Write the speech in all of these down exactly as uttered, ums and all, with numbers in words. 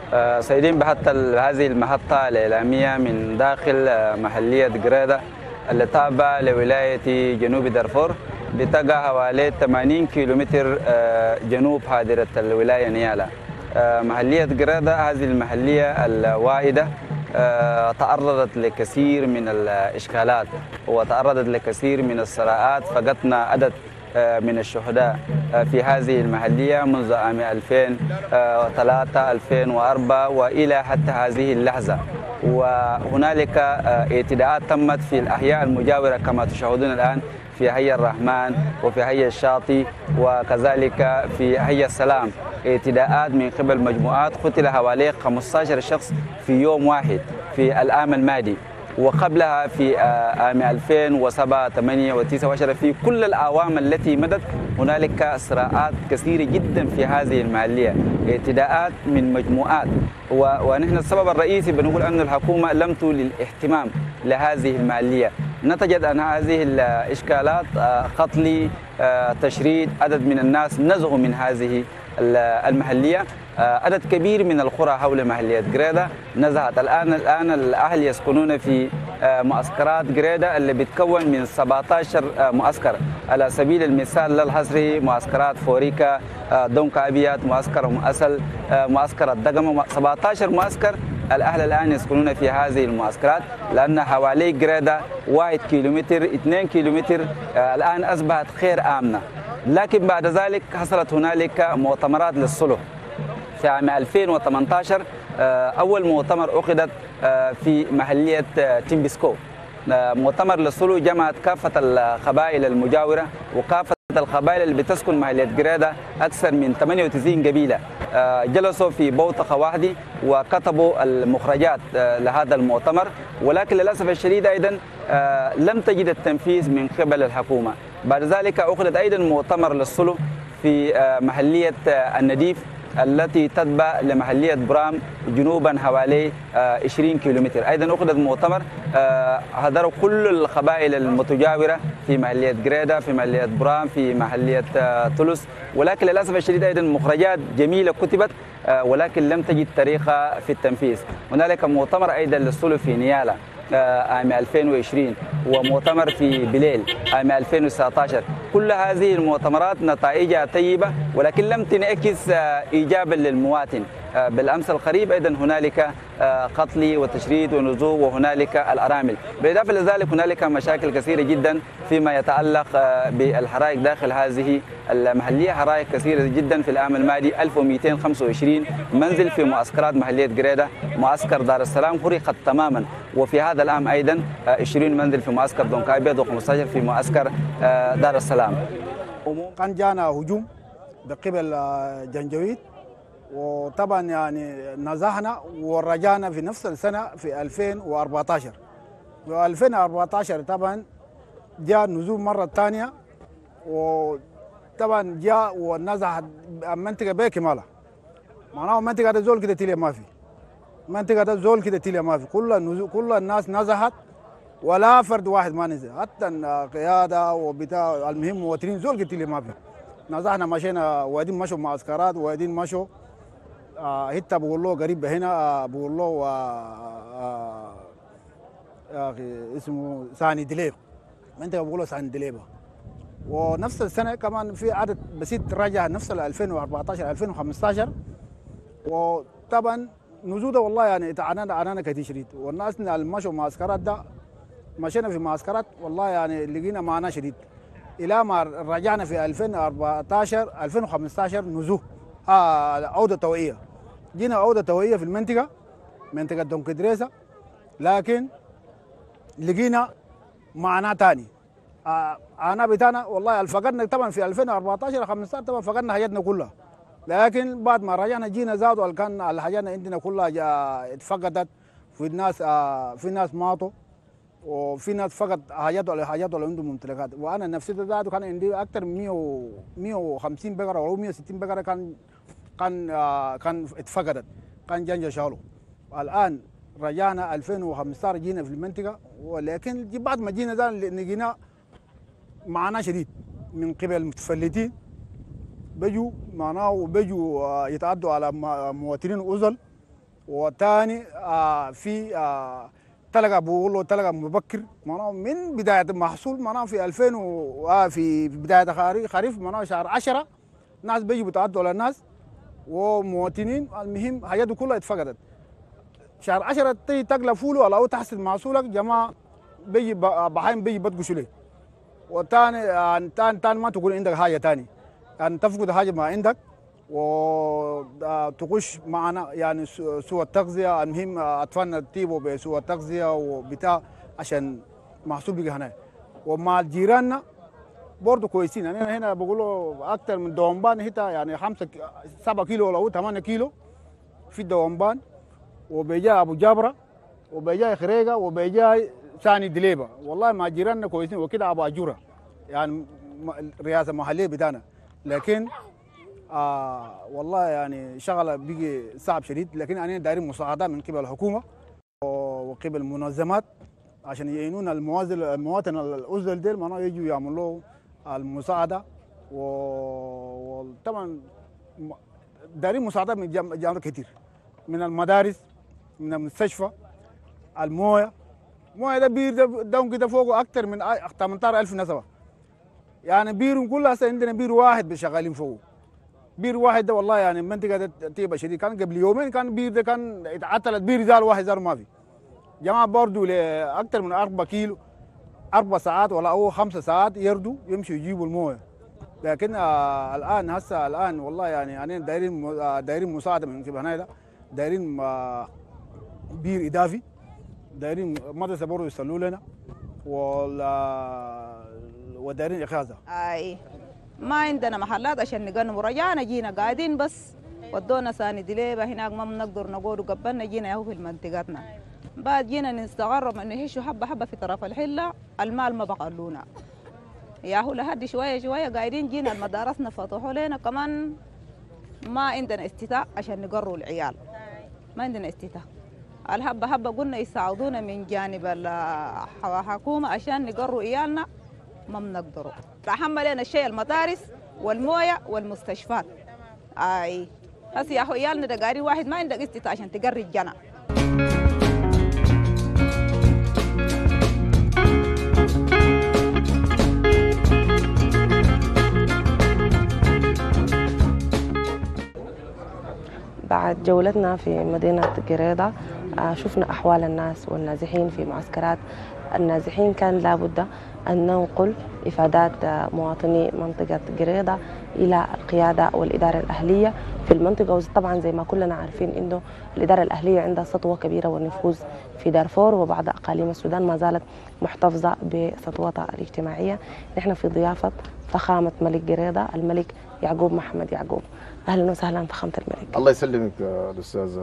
آه، سيدين بحتى هذه المحطة الإعلامية من داخل آه، محلية قريدة اللي تابعة لولاية جنوب دارفور، بتقع حوالي ثمانين كيلومتر آه، جنوب حاضرة الولاية نيالا. آه، محلية قريدة هذه المحلية الواحدة آه، تعرضت لكثير من الإشكالات وتعرضت لكثير من الصراعات. فقدنا عدد آه، من الشهداء آه، في هذه المحلية منذ عام ألفين وثلاثة ألفين وأربعة وإلى حتى هذه اللحظة. وهنالك آه، اعتداءات تمت في الأحياء المجاورة كما تشاهدون الآن في حي الرحمن وفي حي الشاطئ وكذلك في حي السلام. اعتداءات من قبل مجموعات قتل حوالي خمسة عشر شخص في يوم واحد في العام الماضي، وقبلها في عام ألفين وسبعة ثمانية وتسعة عشر. في كل الأعوام التي مضت هنالك صراعات كثيرة جدا في هذه المحلية، اعتداءات من مجموعات. ونحن السبب الرئيسي بنقول أن الحكومة لم تولي الاهتمام لهذه المحلية. نتجت عن هذه الإشكالات قتل، تشريد عدد من الناس، نزعوا من هذه المحلية. عدد كبير من القرى حول محلية قريدة نزحت. الآن الآن الأهل يسكنون في معسكرات قريدة اللي بتكون من سبعة عشر معسكر. على سبيل المثال للحصر معسكرات فوريكا، دونك أبيات، معسكر مؤسل، معسكر الدقمة، سبعة عشر معسكر. الأهل الآن يسكنون في هذه المعسكرات لأن حوالي قريدة واحد كيلومتر اثنين كيلومتر الآن أصبحت غير آمنة. لكن بعد ذلك حصلت هنالك مؤتمرات للصلح في عام ألفين وثمانية عشر. أول مؤتمر عقدت في محلية تيمبسكو، مؤتمر للصلح جمعت كافة القبائل المجاورة وكافة القبائل اللي بتسكن محلية قريدة، أكثر من ثمانية وتسعين قبيلة. جلسوا في بوتقة واحدة وكتبوا المخرجات لهذا المؤتمر، ولكن للأسف الشديد أيضا لم تجد التنفيذ من قبل الحكومة. بعد ذلك عقدت أيضا مؤتمر للصلح في محلية النديف التي تتبع لمحلية برام جنوبا حوالي عشرين كيلومتر. أيضا عقدت مؤتمر حضروا كل القبائل المتجاورة في محلية قريدة، في محلية برام، في محلية تولس. ولكن للأسف الشديد أيضا مخرجات جميلة كتبت ولكن لم تجد طريقة في التنفيذ. هنالك مؤتمر أيضا للصلح في نيالا عام ألفين وعشرين، ومؤتمر في بليل عام ألفين وتسعة عشر. كل هذه المؤتمرات نتائجها طيبة ولكن لم تنعكس إيجابا للمواطن. بالأمس القريب أيضا هنالك قتل وتشريد ونزوح وهنالك الأرامل. بالإضافة لذلك هنالك مشاكل كثيرة جدا فيما يتعلق بالحرائق داخل هذه المحلية. حرائق كثيرة جدا في العام الماضي ألف ومئتين وخمسة وعشرين منزل في معسكرات محلية قريدة، معسكر دار السلام حرقت تماما. وفي هذا العام أيضا عشرين منزل في معسكر دونك أبيض وخمسة عشر في معسكر دار السلام. كان جانا هجوم بقبل جنجويد، وطبعا يعني نزحنا ورجعنا في نفس السنة في ألفين وأربعة عشر. و ألفين وأربعة عشر طبعا جاء نزول مرة ثانية، وطبعا جاء ونزح المنطقة بكمالها. معناه المنطقة ده زول كده تيلي ما في، منطقة ده زول كده تيلي ما في، كل كل الناس نزحت ولا فرد واحد ما نزل، حتى القيادة وبتاع المهم مواطنين زول كده تيلي ما في. نزحنا مشينا وادين مشوا معسكرات وادين مشوا آه هتا بقول له قريب هنا آه بقول له آه آه اسمه ساني دليب، منطقة بقول له ساني دليبة. ونفس السنة كمان في عدد بسيط رجع نفس ألفين وأربعة عشر ألفين وخمسة عشر. وطبعا نزوده والله يعني عنانا عنانا كتير شديد، والناس اللي مشوا معسكرات ده مشينا في معسكرات والله يعني لقينا معنا شديد، الى ما رجعنا في ألفين وأربعة عشر ألفين وخمسة عشر نزوه آه عودة توعية. جينا عودة توعية في المنطقة منطقة دونكدريسة، لكن لقينا معنا تاني آه انا بتاعنا والله فقدنا طبعا في ألفين وأربعة عشر خمسة عشر طبعا فقدنا حاجاتنا كلها. لكن بعد ما رجعنا جينا زادوا كان الحاجات عندنا كلها اتفقدت. في الناس آه في ناس ماتوا وفي ناس فقد حاجات ولا حاجات ولا عندهم ممتلكات. وانا نفسي ذاته كان عندي اكثر من مئة وخمسين بقره او مئة وستين بقره كان كان آه كان اتفقدت، كان جنجة شالوا. الان رجعنا ألفين وخمسة عشر جينا في المنطقه، ولكن بعد ما جينا ذا لقينا معاناه شديد من قبل المتفلتين، بيجوا معناه وبيجوا يتعدوا على مواطنين أزل وثاني آه في آه تلقى بقول له تلقى مبكر معناه من بدايه المحصول معناه في ألفين و آه في بدايه خريف خريف معناه شهر عشرة ناس بيجوا بتعدوا على الناس ومواطنين المهم حاجاته كلها اتفقدت. شهر عشرة تيجي تقلى فوله ولا او تحصل محصولك جماعه بيجي بحايم بيجي بتقشوا لك. وثاني يعني ثاني ثاني ما تقول عندك حاجه ثاني يعني تفقد حاجه ما عندك وتخش معنا يعني سوء التغذيه المهم اطفالنا تيبوا بسوء التغذيه وبتاع عشان محصول بيجي هنا. ومع جيراننا برضه كويسين يعني انا هنا بقول له اكثر من دوامبان هنا يعني خمسة سبعة كيلو ولا ثمانية كيلو في الدوامبان وبيجاي ابو جابره وبيجاي خريقه وبيجاي ثاني دليبه والله مع جيراننا كويسين وكده ابو اجوره يعني رئاسه محليه بتاعنا لكن آه والله يعني شغله بيجي صعب شديد لكن انا دايرين مساعده من قبل الحكومه وقبل المنظمات عشان يعينونا المواطن المواطن الازل ديل معناه يجوا يعملوا المساعده وطبعا دايرين مساعده من جامعات كثير من المدارس من المستشفى المويه مويه ده بير ده داون كده فوقه اكثر من ثمانية عشر ألف نسمه يعني بير كلها هسه عندنا بير واحد شغالين فوقه بير واحد ده والله يعني المنطقه ده طيبه شديد كان قبل يومين كان بير ده كان اتعطلت بير زال واحد زال ما في جماعه برضو لاكثر من أربعة كيلو أربع ساعات ولا او خمسة ساعات يردوا يمشوا يجيبوا المويه لكن آه الان هسه الان والله يعني يعني دايرين آه دايرين مساعده من قبل هنا دايرين آه بير اضافي دايرين مدرسه برضه يصلوا لنا ولا ودايرين اخاذه اي ما عندنا محلات عشان نقنم رجعنا جينا قاعدين بس ودونا ثاني دليبه هناك ما بنقدر نقعد وقبلنا جينا ياهو في منطقتنا بعد جينا نستغرب نعيشوا حبه حبه في طرف الحله المال ما بقلونا ياهو لحد شويه شويه قاعدين جينا المدارسنا فتحوا لنا كمان ما عندنا استيتاء عشان نقروا العيال ما عندنا استيتاء الحبه حبه قلنا يساعدونا من جانب الحكومه عشان نقروا عيالنا ما بنقدروا تحمل لنا الشيء المدارس والمويه والمستشفيات اي هسه يا اخو عيالنا ده قاري واحد ما عندك استيطاع عشان تقري الجنة بعد جولتنا في مدينة قريضة شفنا أحوال الناس والنازحين في معسكرات النازحين. كان لابد أن ننقل إفادات مواطني منطقة قريضة إلى القيادة والإدارة الأهلية في المنطقة. وطبعا زي ما كلنا عارفين إنه الإدارة الأهلية عندها سطوة كبيرة والنفوذ في دارفور وبعض أقاليم السودان ما زالت محتفظة بسطوتها الاجتماعية. نحن في ضيافة فخامة ملك قريضة الملك يعقوب محمد يعقوب. أهلا وسهلا فخامة الملك. الله يسلمك الأستاذ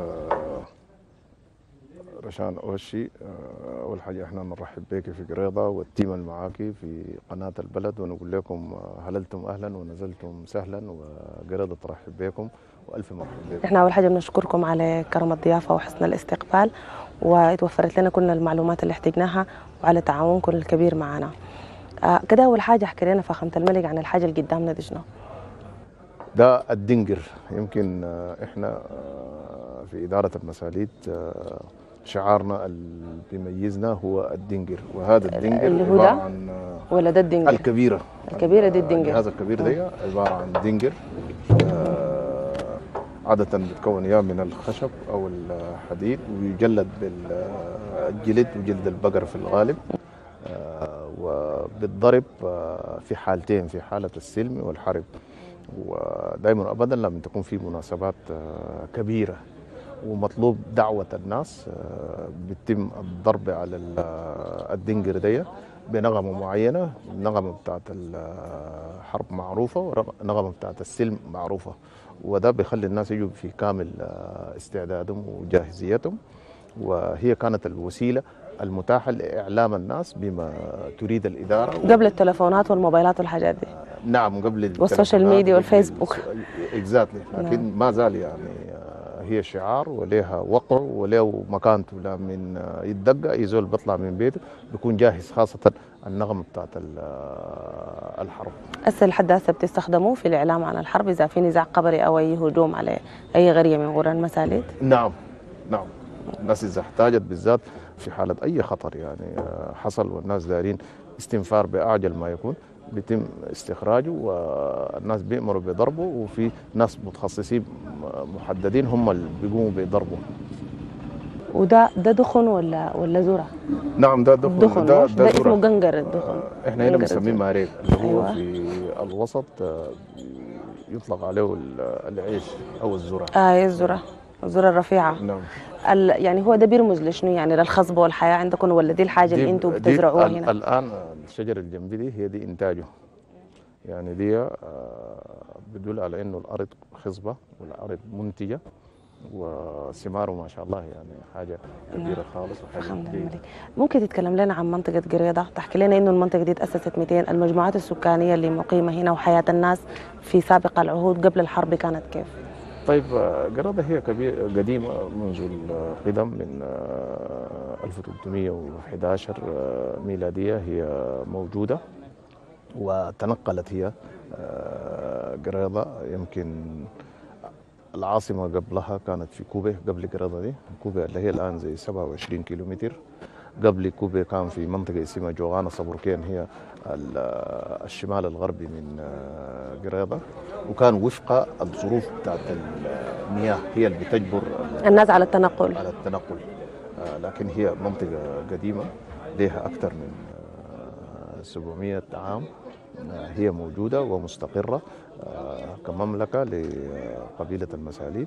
رشان أوشي. أول حاجة إحنا نرحب بك في قريضة والتيم اللي معاكي في قناة البلد ونقول لكم هللتم أهلا ونزلتم سهلا وقريضة ترحب بكم وألف مرحبا بكم. إحنا أول حاجة بنشكركم على كرم الضيافة وحسن الاستقبال وتوفرت لنا كل المعلومات اللي احتجناها وعلى تعاونكم الكبير معنا. آه كده أول حاجة احكي لنا فخامة الملك عن الحاجة اللي قدامنا دي شنو؟ ده الدنجر. يمكن إحنا في إدارة المساليد شعارنا اللي بيميزنا هو الدنجر، وهذا الدنجر اللي هو عبارة عن ولا ده الدنجر؟ الكبيرة. الكبيرة دي الدنجر. هذا الكبير ده عبارة عن دنجر عادة بتكون يا من الخشب أو الحديد ويجلد بالجلد وجلد البقر في الغالب، وبالضرب في حالتين، في حالة السلم والحرب. ودائما أبدا لما تكون في مناسبات كبيرة ومطلوب دعوة الناس بيتم الضرب على الدنجر دي بنغمة معينة. النغمة بتاعت الحرب معروفة ونغمة بتاعت السلم معروفة، وده بيخلي الناس يجوا في كامل استعدادهم وجاهزيتهم. وهي كانت الوسيلة المتاحة لإعلام الناس بما تريد الإدارة قبل التلفونات والموبايلات والحاجات دي. نعم قبل والسوشيال ميديا والفيسبوك. اكزاكتلي. لكن ما زال يعني هي شعار وليها وقع وله مكانته. لما يتدقى يزول بيطلع من بيته بيكون جاهز، خاصة النغمة بتاعت الحرب. هسه لحد هسه بتستخدموه في الإعلام عن الحرب إذا في نزاع قبلي أو أي هجوم على أي قرية من قرى المساليد؟ نعم نعم. الناس إذا احتاجت بالذات في حالة أي خطر يعني حصل والناس دارين استنفار بأعجل ما يكون بيتم استخراجه والناس بيأمروا بضربه، وفي ناس متخصصين محددين هم اللي بيقوموا بضربه. وده ده دخن ولا ولا ذرة؟ نعم ده دخن. دخن ده, ده, ده اسمه قنقر الدخن. احنا هنا بنسميه ماريك اللي هو أيوة. في الوسط يطلق عليه العيش او الذرة. اه الذرة، الذرة الرفيعة. نعم. يعني هو ده بيرمز لشنو؟ يعني للخصبة والحياة عندكم، ولا دي الحاجة اللي انتم بتزرعوها هنا؟ الآن الشجر الجنبي دي هي دي إنتاجه. يعني دي بتدل على إنه الأرض خصبة والأرض منتجة وثماره ما شاء الله يعني حاجة كبيرة خالص وحاجة كبيرة. ممكن تتكلم لنا عن منطقة قريضة؟ تحكي لنا إنه المنطقة دي تأسست مئتين، المجموعات السكانية اللي مقيمة هنا وحياة الناس في سابق العهود قبل الحرب كانت كيف؟ طيب قريضة هي كبيرة قديمة منذ القدم من ألف وثلاثمئة وأحد عشر ميلادية هي موجودة، وتنقلت هي قريضة. يمكن العاصمة قبلها كانت في كوبي قبل قريضة دي، كوبي اللي هي الآن زي سبعة وعشرين كيلومتر. قبل كوبي كان في منطقة اسمها جوغانا صبركين هي الشمال الغربي من قريضة، وكان وفق الظروف بتاعت المياه هي اللي بتجبر الناس على التنقل على التنقل لكن هي منطقة قديمة لها أكثر من سبعمئة عام هي موجودة ومستقرة كمملكة لقبيلة المساليد،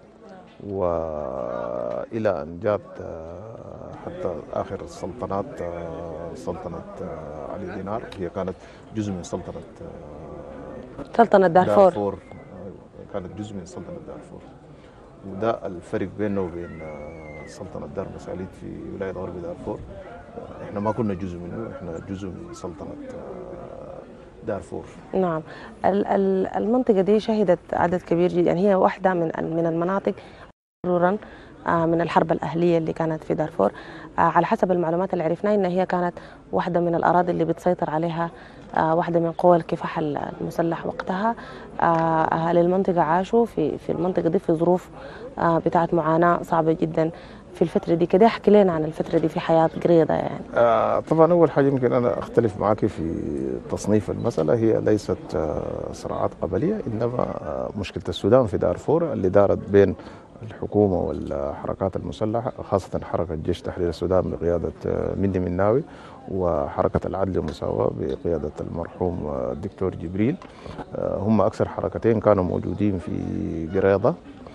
وإلى أن جاءت حتى آخر السلطنات سلطنة علي دينار، هي كانت جزء من سلطنة سلطنة دارفور. دارفور كانت جزء من سلطنة دارفور، وده الفرق بينه وبين سلطنة دار مساليد في ولاية غرب دارفور. احنا ما كنا جزء منه، احنا جزء من سلطنة دارفور. نعم. المنطقة دي شهدت عدد كبير جدا، يعني هي واحدة من من المناطق مرورا من الحرب الأهلية اللي كانت في دارفور. على حسب المعلومات اللي عرفناها إن هي كانت واحدة من الأراضي اللي بتسيطر عليها واحدة من قوى الكفاح المسلح وقتها. أهل المنطقة عاشوا في في المنطقة دي في ظروف بتاعت معاناة صعبة جدا في الفترة دي. كده احكي لنا عن الفترة دي في حياة قريضة يعني. آه طبعا أول حاجة يمكن أنا أختلف معك في تصنيف المسألة، هي ليست آه صراعات قبلية، إنما آه مشكلة السودان في دارفور اللي دارت بين الحكومة والحركات المسلحة، خاصة حركة جيش تحرير السودان بقيادة آه مندي مناوي، وحركة العدل والمساواة بقيادة المرحوم آه الدكتور جبريل. آه هم أكثر حركتين كانوا موجودين في قريضة.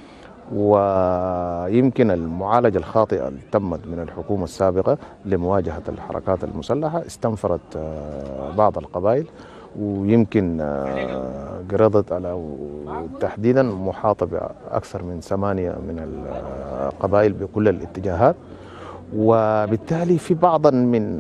ويمكن المعالجة الخاطئة اللي تمت من الحكومة السابقة لمواجهة الحركات المسلحة استنفرت بعض القبائل، ويمكن قريضة على تحديدا محاطة بأكثر من ثمانية من القبائل بكل الاتجاهات، وبالتالي في بعضا من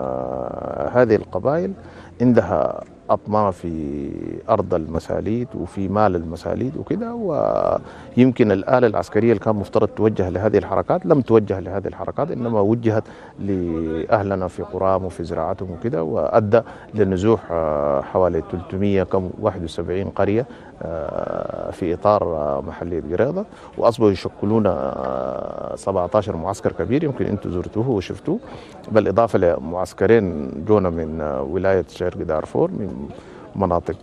هذه القبائل عندها أطماع في أرض المساليد وفي مال المساليد وكده، ويمكن الآلة العسكرية اللي كان مفترض توجه لهذه الحركات لم توجه لهذه الحركات، إنما وجهت لأهلنا في قراهم وفي زراعتهم وكده، وأدى لنزوح حوالي ثلاثمئة وواحد وسبعين قرية في إطار محلية قريضة، وأصبحوا يشكلون سبعة عشر معسكر كبير يمكن أنتم زرتوه وشفتوه، بالإضافة لمعسكرين جونا من ولاية شرق دارفور من مناطق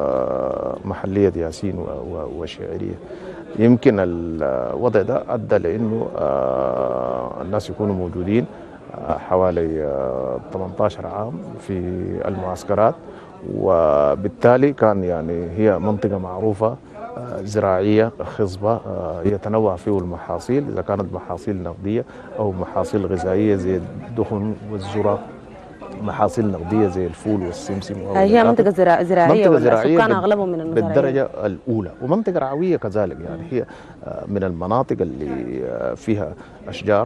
محلية ياسين وشعرية. يمكن الوضع ده أدى لأنه الناس يكونوا موجودين حوالي ثمانية عشر عام في المعسكرات، وبالتالي كان يعني هي منطقة معروفة زراعية خصبة يتنوع فيه المحاصيل، إذا كانت محاصيل نقدية أو محاصيل غذائية زي الدخن والذرة، محاصيل نقدية زي الفول والسمسم. هي منطقة زراعية منطقة زراعية والسكان أغلبهم من المزارعين بالدرجة الأولى، ومنطقة رعوية كذلك، يعني هي من المناطق اللي فيها أشجار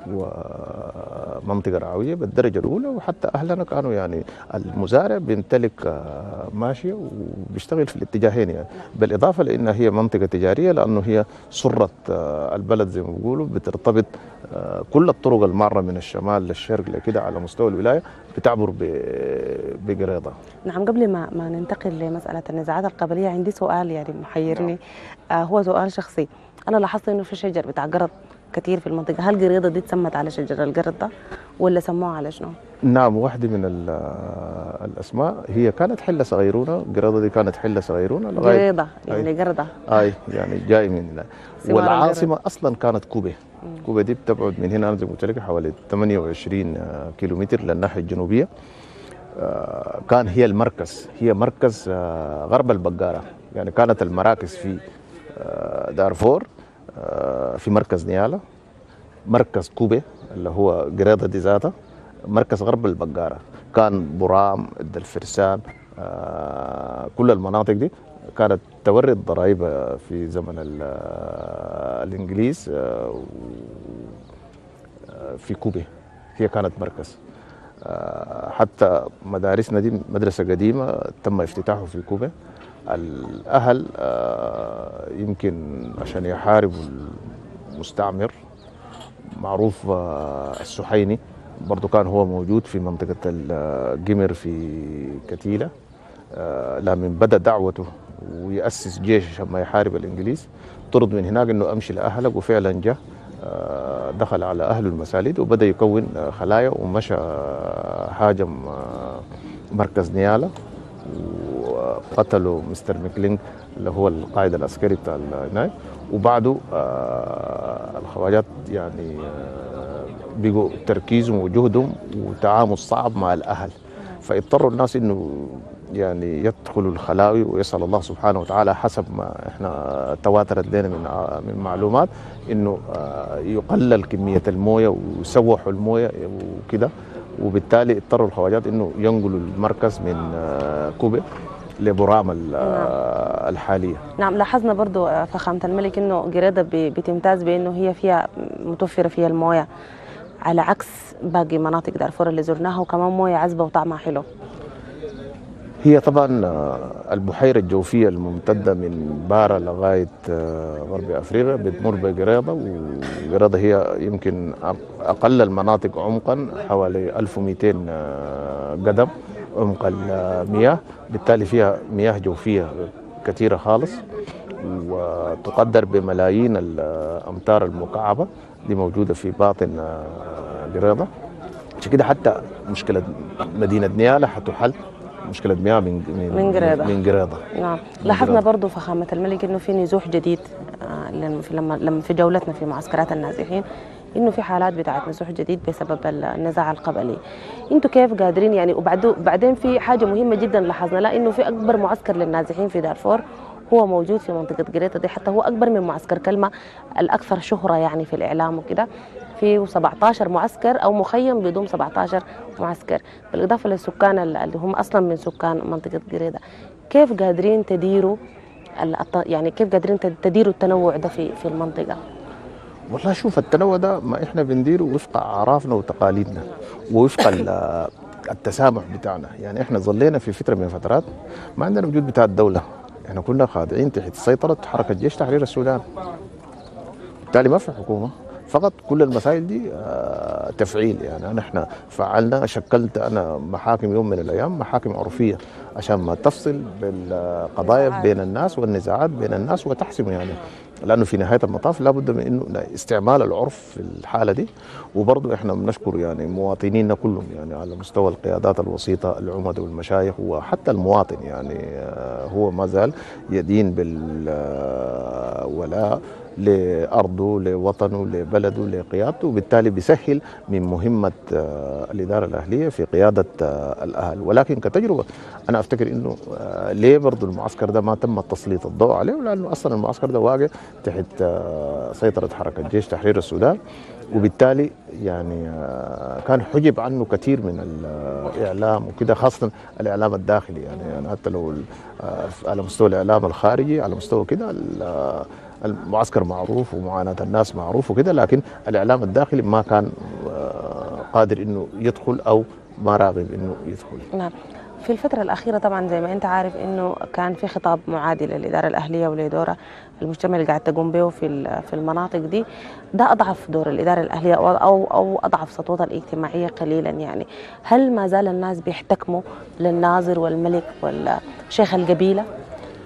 ومنطقة رعوية بالدرجة الأولى. وحتى أهلنا كانوا يعني المزارع بيمتلك ماشية وبيشتغل في الاتجاهين يعني، بالإضافة لأنها هي منطقة تجارية، لأنه هي سرة البلد زي ما بيقولوا، بترتبط كل الطرق المارة من الشمال للشرق لكده على مستوى الولاية بتعبر بقريضة. نعم. قبل ما ما ننتقل لمسألة النزاعات القبلية، عندي سؤال يعني محيرني. آه هو سؤال شخصي. أنا لاحظت إنه في شجر بتاع قرض كثير في المنطقة. هل قريضة دي تسمت على شجر القرد ده ولا سموها على شنو؟ نعم، واحدة من الأسماء هي كانت حلة صغيرونة. قريضة دي كانت حلة صغيرونة لغاية قريضة يعني قردة. أي يعني جاي من والعاصمة أصلا كانت كوبي. كوبي دي بتبعد من هنا زي ما قلت لك حوالي ثمانية وعشرين كيلومتر للناحية الجنوبية. كان هي المركز، هي مركز غرب البقارة. يعني كانت المراكز في دارفور، في مركز نيالا، مركز كوبي اللي هو قريضة دي ذاتها، مركز غرب البقارة كان برام، الدلفرسان، كل المناطق دي كانت تورد ضرائب في زمن الإنجليز في كوبي. هي كانت مركز. حتى مدارسنا دي مدرسة قديمة تم افتتاحه في كوبا. الأهل يمكن عشان يحاربوا المستعمر، معروف السحيني برضو كان هو موجود في منطقة القمر في كتيلة، لما بدأ دعوته ويأسس جيش عشان ما يحارب الإنجليز طرد من هناك إنه أمشي لأهلك، وفعلا جاء دخل على أهل المساليد وبدأ يكون خلايا ومشى هاجم مركز نيالا وقتلوا مستر ميكلينج اللي هو القائد العسكري بتاع هناك. وبعده الخواجات يعني بقوا تركيزهم وجهدهم وتعامل صعب مع الأهل، فاضطروا الناس إنه يعني يدخلوا الخلاوي ويسأل الله سبحانه وتعالى حسب ما احنا تواترت لنا من من معلومات انه يقلل كميه المويه ويسوحوا المويه وكده، وبالتالي اضطروا الخواجات انه ينقلوا المركز من كوبا لبرام الحاليه. نعم، لاحظنا برضو فخامه الملك انه قريضة بتمتاز بانه هي فيها متوفره فيها المويه على عكس باقي مناطق دارفور اللي زرناها، وكمان مويه عذبه وطعمها حلو. هي طبعا البحيرة الجوفية الممتدة من بارا لغاية غرب أفريقيا بتمر بقريضة، وقريضة هي يمكن أقل المناطق عمقا حوالي ألف ومئتين قدم عمق المياه، بالتالي فيها مياه جوفية كثيرة خالص وتقدر بملايين الأمتار المكعبة دي موجودة في باطن قريضة. عشان كده حتى مشكلة مدينة نيالا حتحل، مشكلة مياه من من قريضة من قريضة. نعم، لاحظنا برضه فخامة الملك انه في نزوح جديد لما لما في جولتنا في معسكرات النازحين، انه في حالات بتاعت نزوح جديد بسبب النزاع القبلي. انتوا كيف قادرين يعني؟ وبعدين في حاجة مهمة جدا لاحظنا لها، انه في اكبر معسكر للنازحين في دارفور هو موجود في منطقة قريضة دي، حتى هو اكبر من معسكر كلمة الاكثر شهرة يعني في الاعلام وكده. في سبعة عشر معسكر او مخيم بيضم سبعة عشر معسكر بالاضافه للسكان اللي هم اصلا من سكان منطقه قريضة. كيف قادرين تديروا يعني كيف قادرين تديروا التنوع ده في في المنطقه؟ والله شوف، التنوع ده ما احنا بنديره وفق اعرافنا وتقاليدنا ووفق التسامح بتاعنا. يعني احنا ظلينا في فتره من الفترات ما عندنا وجود بتاع الدوله، احنا كنا خاضعين تحت سيطره حركه جيش تحرير السودان، بالتالي ما في حكومه، فقط كل المسائل دي تفعيل. يعني أنا احنا فعلنا، شكلت انا محاكم يوم من الايام، محاكم عرفيه عشان ما تفصل بالقضايا بين الناس والنزاعات بين الناس وتحسم، يعني لانه في نهايه المطاف لابد من انه استعمال العرف في الحاله دي. وبرضه احنا بنشكر يعني مواطنينا كلهم، يعني على مستوى القيادات الوسيطه، العمداء والمشايخ، وحتى المواطن يعني هو ما زال يدين بالولاء لأرضه، لوطنه، لبلده، لقيادته، وبالتالي بيسهل من مهمة الإدارة الأهلية في قيادة الأهل. ولكن كتجربة أنا أفتكر إنه ليه برضو المعسكر ده ما تم تسليط الضوء عليه، لأنه أصلا المعسكر ده واقع تحت سيطرة حركة جيش تحرير السودان، وبالتالي يعني كان حجب عنه كثير من الإعلام وكده، خاصة الإعلام الداخلي. يعني, يعني حتى لو على مستوى الإعلام الخارجي، على مستوى كده المعسكر معروف ومعاناة الناس معروف وكده، لكن الإعلام الداخلي ما كان قادر إنه يدخل أو ما راغب إنه يدخل. نعم. في الفترة الأخيرة طبعا زي ما أنت عارف إنه كان في خطاب معادي للإدارة الأهلية ولدورها المجتمع اللي قاعد تقوم به في في المناطق دي، ده أضعف دور الإدارة الأهلية أو أو, أو أضعف سطوتها الاجتماعية قليلا. يعني هل ما زال الناس بيحتكموا للناظر والملك والشيخ القبيلة؟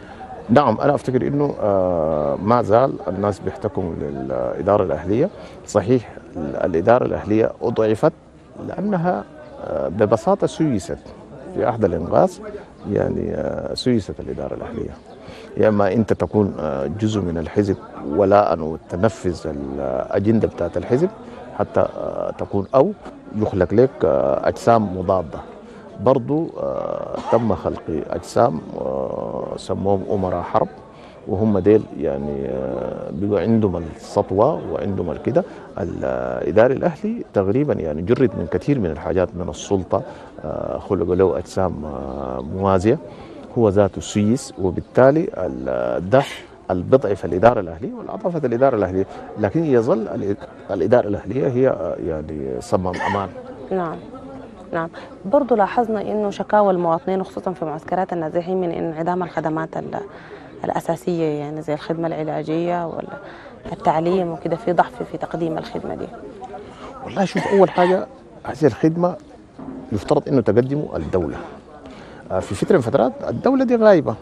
نعم، أنا أفتكر أنه آه ما زال الناس بيحتكموا للإدارة الأهلية. صحيح الإدارة الأهلية أضعفت لأنها آه ببساطة سيست في عهد الإنغاذ. يعني آه سيست الإدارة الأهلية، يا اما انت تكون جزء من الحزب ولاء وتنفذ الاجنده بتاعت الحزب حتى تكون، او يخلق لك اجسام مضاده. برضو تم خلق اجسام سموهم امراء حرب، وهم ديل يعني بيبقى عندهم السطوه وعندهم الكده. الاداري الاهلي تقريبا يعني جرد من كثير من الحاجات من السلطه، خلقوا له اجسام موازيه، هو ذاته سيس، وبالتالي ده البضعف الإدارة الأهلية والأضعفت الإدارة الأهلية، لكن يظل الإدارة الأهلية هي يعني صمام أمان. نعم نعم. برضو لاحظنا إنه شكاوى المواطنين وخصوصا في معسكرات النازحين من انعدام الخدمات الأساسية، يعني زي الخدمة العلاجية والتعليم وكده، في ضعف في تقديم الخدمة دي. والله شوف، أول حاجة هذه الخدمة يفترض إنه تقدمه الدولة. في فترة من فترات الدولة دي غايبة.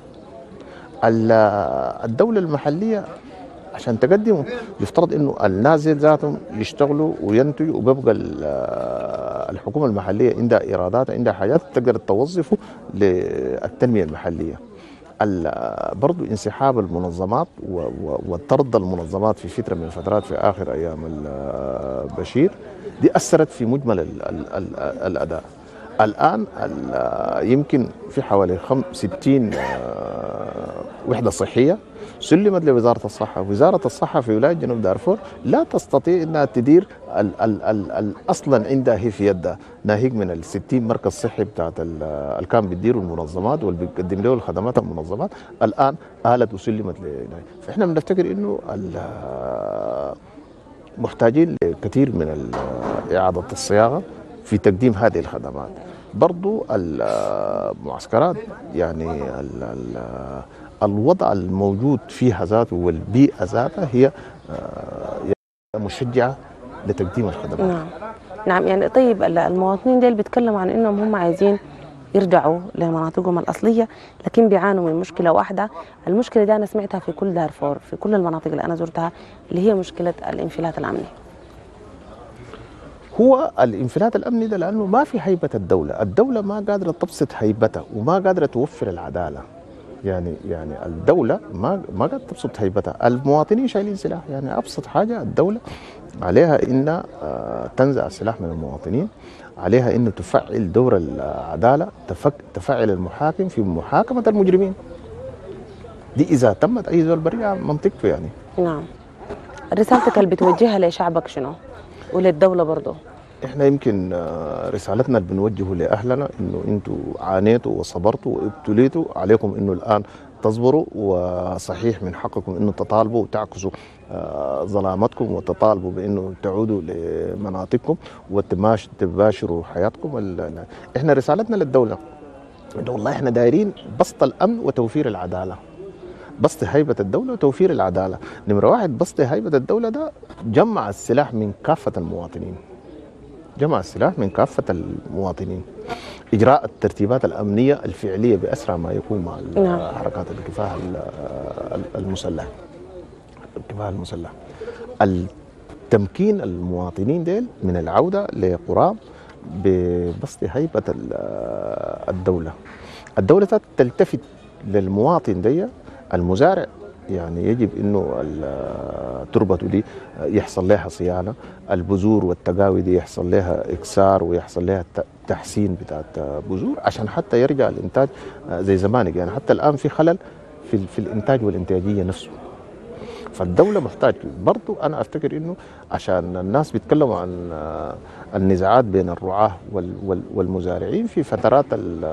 الدولة المحلية عشان تقدمه يفترض انه الناس ذاتهم يشتغلوا وينتجوا، وبيبقى الحكومة المحلية عندها ايرادات، عندها حاجات تقدر توظفه للتنمية المحلية. برضو انسحاب المنظمات وطرد المنظمات في فترة من الفترات في آخر أيام البشير دي أثرت في مجمل الأداء. الآن يمكن في حوالي ستين وحدة صحية سلمت لوزارة الصحة. وزارة الصحة في ولاية جنوب دارفور لا تستطيع أنها تدير ال ال ال ال أصلا عندها هي في يدها ناهيك من الستين مركز صحي بتاعت اللي كان بيديروا المنظمات واللي بيقدم له الخدمات المنظمات، الآن آلت وسلمت لنا. فإحنا بنفتكر أنه محتاجين لكثير من إعادة الصياغة في تقديم هذه الخدمات. برضو المعسكرات يعني ال ال الوضع الموجود فيها ذاته والبيئة ذاتها هي مشجعة لتقديم الخدمات. نعم نعم. يعني طيب المواطنين ديل بيتكلموا عن انهم هم عايزين يرجعوا لمناطقهم الأصلية، لكن بيعانوا من مشكلة واحدة. المشكلة دي أنا سمعتها في كل دارفور، في كل المناطق اللي أنا زرتها، اللي هي مشكلة الانفلات الأمني. هو الانفلات الأمني ده لأنه ما في هيبة الدولة. الدولة ما قادرة تبسط هيبتها وما قادرة توفر العدالة. يعني يعني الدولة ما ما قادرة تبسط هيبتها. المواطنين شايلين سلاح. يعني أبسط حاجة الدولة عليها إن تنزع السلاح من المواطنين، عليها إنه تفعل دور العدالة، تفعل المحاكم في محاكمة المجرمين. دي إذا تمت أي زول بريء منطقته يعني. نعم. رسالتك اللي بتوجهها لشعبك شنو؟ وللدولة برضه؟ احنا يمكن رسالتنا اللي بنوجهه لاهلنا انه انتوا عانيتوا وصبرتوا وابتليتوا، عليكم انه الان تصبروا، وصحيح من حقكم انه تطالبوا وتعكسوا ظلامتكم وتطالبوا بانه تعودوا لمناطقكم وتباشروا حياتكم. احنا رسالتنا للدوله انه والله احنا دايرين بسط الامن وتوفير العداله. بسط هيبة الدولة وتوفير العدالة. نمرة واحد، بسط هيبة الدولة ده جمع السلاح من كافة المواطنين. جمع السلاح من كافة المواطنين. إجراء الترتيبات الأمنية الفعلية بأسرع ما يكون مع حركات الكفاح المسلح. الكفاح المسلح. التمكين المواطنين ديل من العودة لقرام ببسط هيبة الدولة. الدولة تلتفت للمواطن دي. المزارع يعني يجب انه تربته دي يحصل لها صيانه، البذور والتقاوي دي يحصل لها اكسار ويحصل لها تحسين بتاعت بذور عشان حتى يرجع الانتاج زي زمان. يعني حتى الان في خلل في في الانتاج والانتاجيه نفسه. فالدوله محتاج برضو. انا افتكر انه عشان الناس بيتكلموا عن النزاعات بين الرعاه والمزارعين في فترات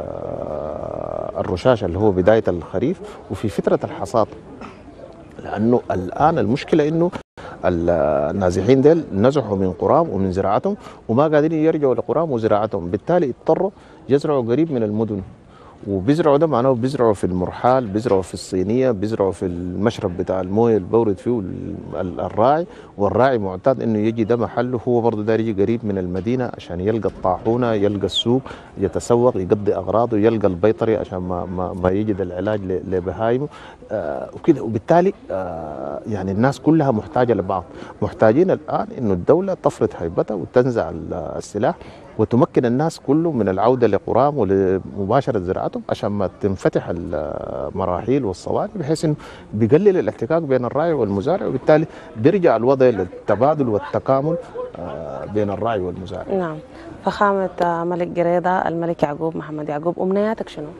الرشاش اللي هو بدايه الخريف وفي فتره الحصاد، لانه الان المشكله انه النازحين ديل نزحوا من قرام ومن زراعتهم وما قادرين يرجعوا لقرام وزراعتهم، بالتالي اضطروا يزرعوا قريب من المدن. وبيزرعوا ده معناه بيزرعوا في المرحال، بيزرعوا في الصينيه، بيزرعوا في المشرب بتاع المويه اللي بورد فيه الراعي، والراعي معتاد انه يجي ده محله، هو برضه داير يجي قريب من المدينه عشان يلقى الطاحونه، يلقى السوق، يتسوق، يقضي اغراضه، يلقى البيطري عشان ما ما, ما يجد العلاج لبهايمه آه وكده. وبالتالي آه يعني الناس كلها محتاجه لبعض، محتاجين الان انه الدوله تفرض هيبتها وتنزع السلاح وتمكن الناس كله من العوده لقراهم ولمباشره زراعتهم عشان ما تنفتح المراحيل والصواني، بحيث انه بيقلل الاحتكاك بين الراعي والمزارع، وبالتالي بيرجع الوضع للتبادل والتكامل بين الراعي والمزارع. نعم. فخامة ملك قريضة الملك يعقوب محمد يعقوب، أمنياتك شنو؟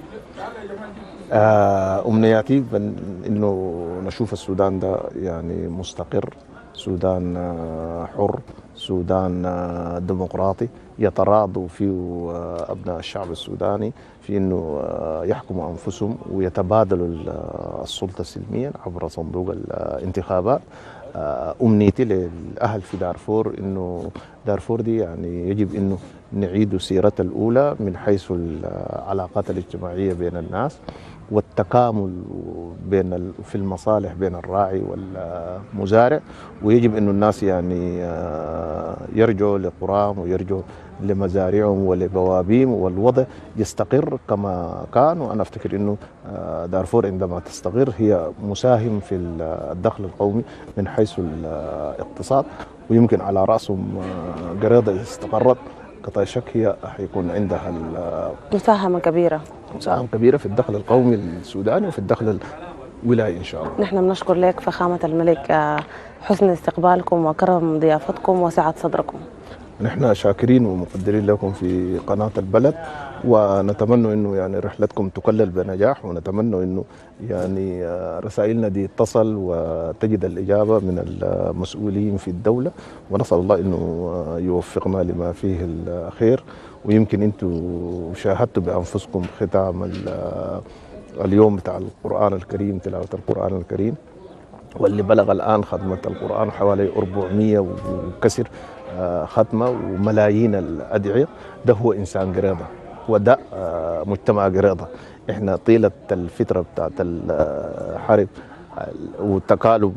أمنياتي إنه نشوف السودان ده يعني مستقر، سودان حر، سودان ديمقراطي يتراضوا فيه أبناء الشعب السوداني في إنه يحكموا أنفسهم ويتبادلوا السلطة سلميا عبر صندوق الانتخابات. أمنيتي للأهل في دارفور إنه دارفور دي يعني يجب إنه نعيد سيرتها الأولى من حيث العلاقات الاجتماعية بين الناس والتكامل بين في المصالح بين الراعي والمزارع، ويجب إنه الناس يعني يرجعوا لقراهم ويرجعوا لمزارعهم ولبوابيم والوضع يستقر كما كان. وأنا أفتكر إنه دارفور عندما تستقر هي مساهم في الدخل القومي من حيث الاقتصاد، ويمكن على رأسهم قريضة إذا استقرت قطع شك هي حيكون عندها مساهمة كبيرة مساهمة كبيرة في الدخل القومي السوداني وفي الدخل الولاية إن شاء الله. نحن بنشكر لك فخامة الملك حسن استقبالكم وكرم ضيافتكم وسعة صدركم. نحن شاكرين ومقدرين لكم في قناة البلد، ونتمنى انه يعني رحلتكم تكلل بنجاح، ونتمنى انه يعني رسائلنا دي تصل وتجد الاجابه من المسؤولين في الدوله، ونسال الله انه يوفقنا لما فيه الخير. ويمكن انتم شاهدتوا بانفسكم ختام اليوم بتاع القران الكريم، تلاوه القران الكريم، واللي بلغ الان ختمه القران حوالي أربعمية وكسر ختمه وملايين الادعيه. ده هو انسان قريضه، وده مجتمع قريضه. احنا طيله الفتره بتاعت الحرب وتكالب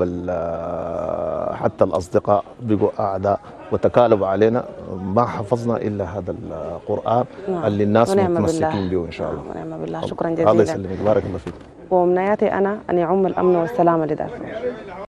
حتى الاصدقاء بقوا اعداء وتكالب علينا، ما حفظنا الا هذا القران نعم. اللي الناس ونعم متمسكين به ان شاء الله. ونعم بالله. شكرا جزيلا. الله يسلمك، بارك الله فيك. وامنياتي انا ان يعم الامن والسلامه لدارفور.